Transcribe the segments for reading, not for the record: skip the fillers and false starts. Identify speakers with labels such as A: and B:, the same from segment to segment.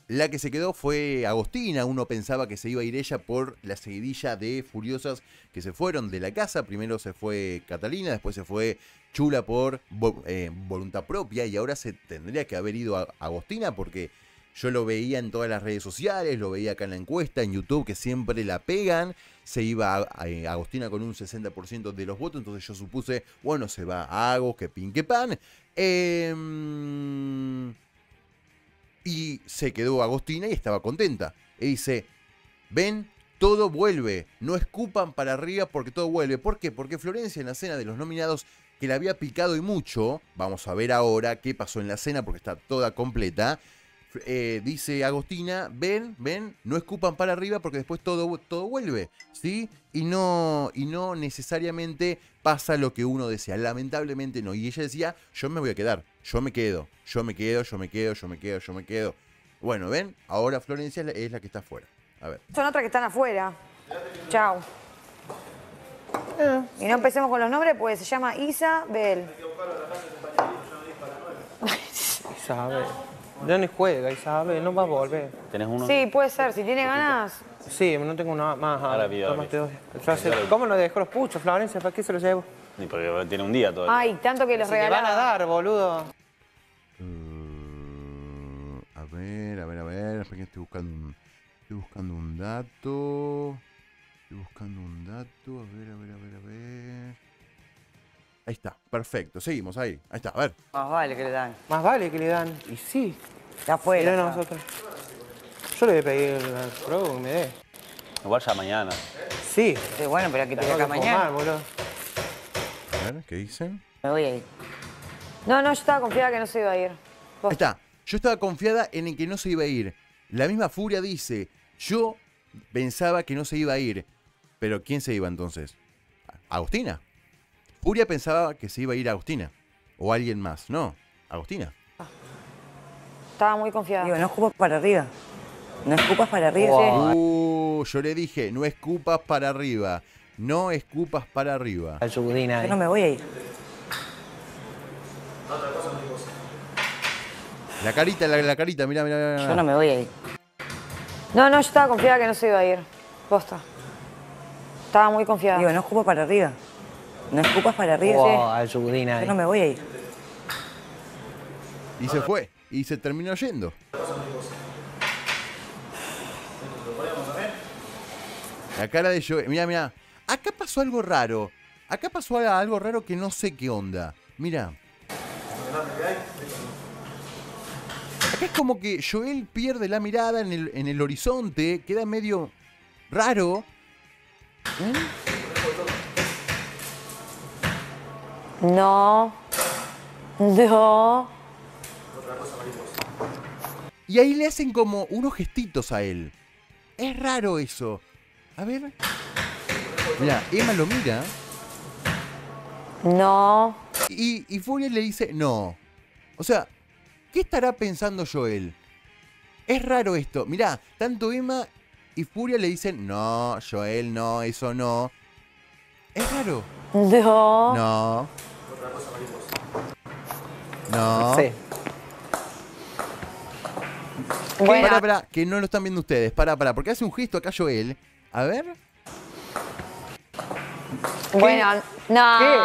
A: La que se quedó fue Agostina. Uno pensaba que se iba a ir ella por la seguidilla de furiosas que se fueron de la casa. Primero se fue Catalina, después se fue Chula por voluntad propia. Y ahora se tendría que haber ido a Agostina, porque yo lo veía en todas las redes sociales, lo veía acá en la encuesta, en YouTube, que siempre la pegan. Se iba a Agostina con un 60% de los votos. Entonces yo supuse, bueno, se va a Agos, que pin, que pan. Y se quedó Agostina y estaba contenta. Y dice, ven, todo vuelve. No escupan para arriba porque todo vuelve. ¿Por qué? Porque Florencia, en la cena de los nominados, que la había picado y mucho, vamos a ver ahora qué pasó en la cena porque está toda completa. Dice Agostina, ven, no escupan para arriba porque después todo vuelve, ¿sí? Y no necesariamente pasa lo que uno desea. Lamentablemente no. Y ella decía, yo me voy a quedar, yo me quedo. Bueno, ¿ven? Ahora Florencia es la que está afuera. A ver.
B: Son otras que están afuera. Chao. Y no empecemos con los nombres, pues se llama Isabel.
C: Isabel. Ya ni juega, Isabel, no va a volver.
D: ¿Tenés uno?
B: Sí, puede ser, si tiene ganas.
C: Sí, no tengo nada más.
D: Ahora pido.
C: ¿Cómo lo dejó los puchos, Florencia? ¿Para qué se los llevo?
D: Ni porque tiene un día todavía.
B: Ay, tanto que les
C: Si te van a
B: regalaba.
C: dar, boludo.
A: A ver. Espera que estoy buscando un dato. A ver. Ahí está, perfecto. Seguimos ahí. Ahí está, a ver.
E: Más vale que le dan.
C: Más vale que le dan. Y sí.
E: Está afuera.
C: Mirá nosotros. Yo le voy a pedir al pro que me dé.
D: Igual ya mañana.
C: Sí.
E: Sí, bueno, pero que pide
C: Tengo
E: acá
C: que
E: mañana.
C: formar, boludo.
A: A ver, ¿qué dicen?
E: Me voy a ir.
B: No, yo estaba confiada que no se iba a ir.
A: Ahí está. Yo estaba confiada en el que no se iba a ir. La misma Furia dice, yo pensaba que no se iba a ir. Pero ¿quién se iba entonces? ¿Agostina? Furia pensaba que se iba a ir a Agostina. O alguien más. No, Agostina.
B: Estaba muy confiada.
E: Digo, no escupas para arriba. No escupas para arriba.
A: Yo le dije, no escupas para arriba. No escupas para arriba.
C: Al Yugudina.
E: Yo no me voy a ir.
A: La carita, mirá.
E: Yo no me voy a ir.
B: No, yo estaba confiada que no se iba a ir. Posta. Estaba muy confiada.
E: Digo, no escupas para arriba. No escupas para arriba.
C: Al Yugudina.
E: Yo no me voy a ir.
A: Y se fue. Y se terminó yendo. La cara de Joel. Mirá. Acá pasó algo raro. Acá pasó algo raro que no sé qué onda. Mirá. Acá es como que Joel pierde la mirada en el horizonte. Queda medio raro. ¿Ven?
B: No.
A: Y ahí le hacen como unos gestitos a él. Es raro eso. A ver. Mirá, Emma lo mira.
B: No.
A: Y Furia le dice no. O sea, ¿qué estará pensando Joel? Es raro esto. Mirá, tanto Emma y Furia le dicen no, Joel, no, eso no. Es raro. No. No.
C: Sí.
B: Bueno.
A: Pará, que no lo están viendo ustedes. Pará, porque hace un gesto acá Joel. A ver.
B: Bueno, no.
C: ¿Qué?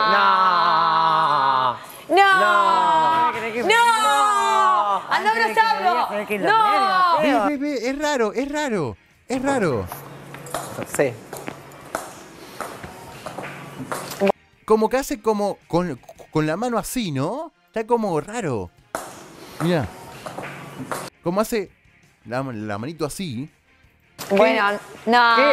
B: No.
E: ¿Querés que-
B: No. Anda a abrazarlo.
E: que lo
B: No.
A: Ve, es raro.
C: Sí.
A: Como que hace como con la mano así, ¿no? Está como raro. Mira. Como hace la manito así.
B: Bueno, no.
C: ¿Qué?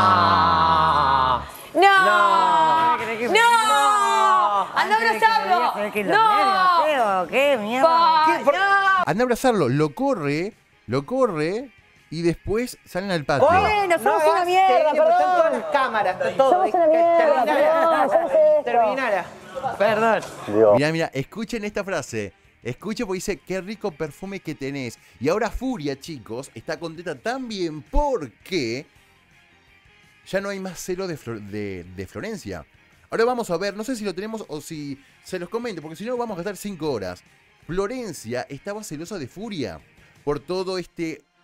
B: No.
E: ¿Querés que-
B: No. Anda a abrazarlo. No.
E: ¿Qué mierda?
B: Ay, no.
A: Anda a abrazarlo, lo corre y después salen al patio.
B: Bueno, somos una mierda,
C: Están todas
B: perdón.
C: las cámaras, está todo.
B: Somos una mierda, perdón, yo no sé esto.
C: Terminala. Perdón.
A: Mirá, escuchen esta frase. Escuchen porque dice, qué rico perfume que tenés. Y ahora Furia, chicos, está contenta también porque ya no hay más celo de Florencia. Ahora vamos a ver, no sé si lo tenemos o si se los comento, porque si no vamos a gastar 5 horas. Florencia estaba celosa de Furia por todo este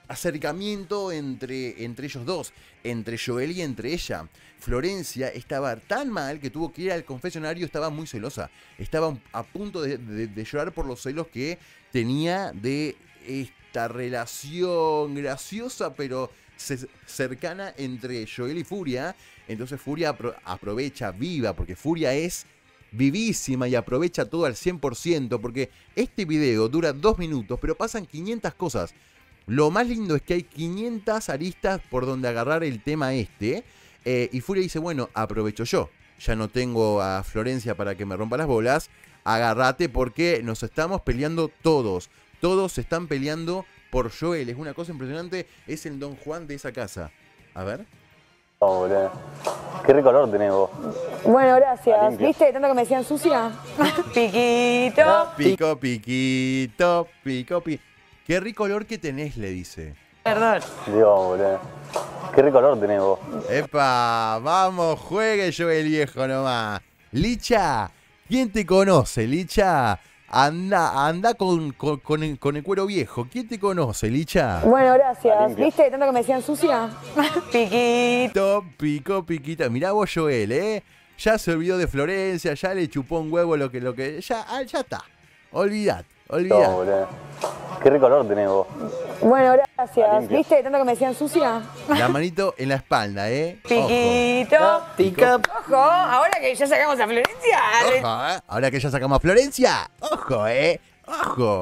A: acercamiento entre ellos dos, entre Joel y entre ella. Florencia estaba tan mal que tuvo que ir al confesionario, estaba muy celosa. Estaba a punto de llorar por los celos que tenía de esta relación graciosa, pero cercana entre Joel y Furia. Entonces Furia aprovecha viva, porque Furia es vivísima y aprovecha todo al 100%, porque este video dura 2 minutos, pero pasan 500 cosas. Lo más lindo es que hay 500 aristas por donde agarrar el tema este. Y Furia dice, bueno, aprovecho yo. Ya no tengo a Florencia para que me rompa las bolas. Agárrate porque nos estamos peleando todos. Todos se están peleando por Joel. Es una cosa impresionante. Es el Don Juan de esa casa. A ver.
D: Oh, boludo. Qué rico olor tenés vos.
B: Bueno, gracias. ¿Viste? Tanto que me decían sucia. Piquito.
A: Pico, piquito, pico, pico. Qué rico olor que tenés, le dice.
E: Perdón.
D: Dios, boludo. Qué rico olor tenés vos.
A: Epa, vamos, juegue Joel viejo nomás. Licha, ¿quién te conoce, Licha? Anda con el cuero viejo. ¿Quién te conoce, Licha?
B: Bueno, gracias. ¿Viste? Tanto que me decían sucia. Piquito.
A: Pico, piquita. Mirá vos, Joel, ¿eh? Ya se olvidó de Florencia, ya le chupó un huevo lo que ya está. Olvidate.
D: Dios, boludo. Qué rico olor tenés vos.
B: Bueno, gracias. ¿Viste? Tanto que me decían sucia.
A: La manito en la espalda, ¿eh?
B: Piquito.
C: Pica.
B: Ojo, ahora que ya sacamos a Florencia.
A: Ojo, ¿eh? Ahora que ya sacamos a Florencia. Ojo, ¿eh? Ojo.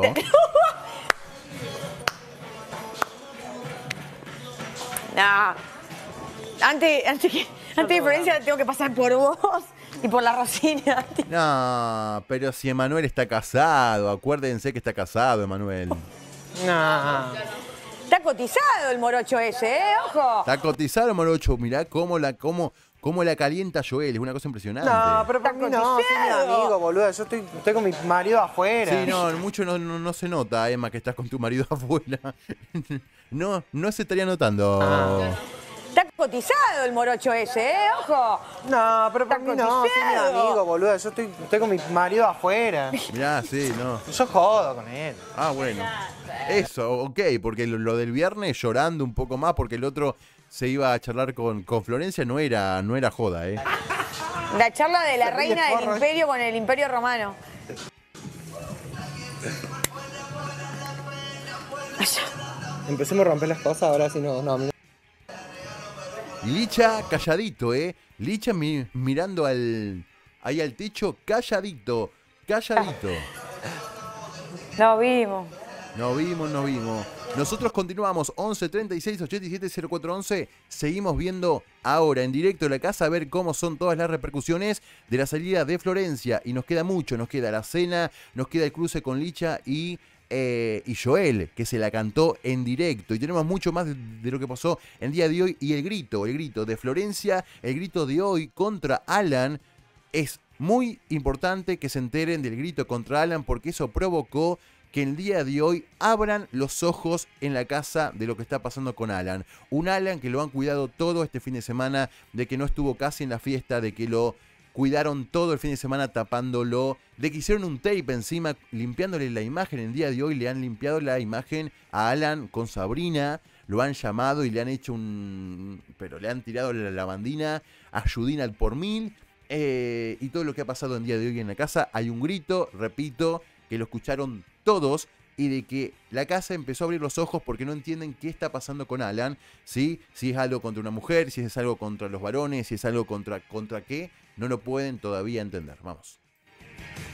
B: No. Antes de Florencia tengo que pasar por vos y por la Rosina.
A: No, pero si Emanuel está casado, acuérdense que está casado, Emanuel.
C: No.
B: Está cotizado el morocho ese, Ojo.
A: Está cotizado, Morocho. Mirá cómo la calienta Joel. Es una cosa impresionante.
C: No, pero por mí no, soy mi amigo, boludo. Yo estoy con mi marido afuera.
A: Sí, no, mucho no se nota, Emma, que estás con tu marido afuera. No se estaría notando.
B: Está cotizado el morocho ese, Ojo.
C: No, pero por mí no, soy mi amigo, boludo. Yo estoy con mi marido afuera.
A: Mirá, sí, no.
C: Yo jodo con él.
A: Ah, bueno. Eso, ok, porque lo del viernes llorando un poco más porque el otro se iba a charlar con Florencia no era joda, ¿eh?
B: La charla de la reina del imperio con el imperio romano.
C: Empecemos a romper las cosas, ahora si no.
A: Y Licha calladito, ¿eh? Licha mirando ahí al techo, calladito.
B: No vimos.
A: No vimos. Nosotros continuamos 11 36 87 0411. Seguimos viendo ahora en directo la casa a ver cómo son todas las repercusiones de la salida de Florencia. Y nos queda mucho. Nos queda la cena, nos queda el cruce con Licha y Joel, que se la cantó en directo. Y tenemos mucho más de lo que pasó el día de hoy. Y el grito de Florencia, el grito de hoy contra Alan. Es muy importante que se enteren del grito contra Alan porque eso provocó que el día de hoy abran los ojos en la casa de lo que está pasando con Alan. Un Alan que lo han cuidado todo este fin de semana, de que no estuvo casi en la fiesta, de que lo cuidaron todo el fin de semana tapándolo, de que hicieron un tape encima limpiándole la imagen. El día de hoy le han limpiado la imagen a Alan con Sabrina, lo han llamado y le han hecho pero le han tirado la lavandina a Judín al por mil. Y todo lo que ha pasado el día de hoy en la casa, hay un grito, repito, que lo escucharon todos y de que la casa empezó a abrir los ojos porque no entienden qué está pasando con Alan, ¿sí? Si es algo contra una mujer, si es algo contra los varones, si es algo contra qué, no lo pueden todavía entender. Vamos.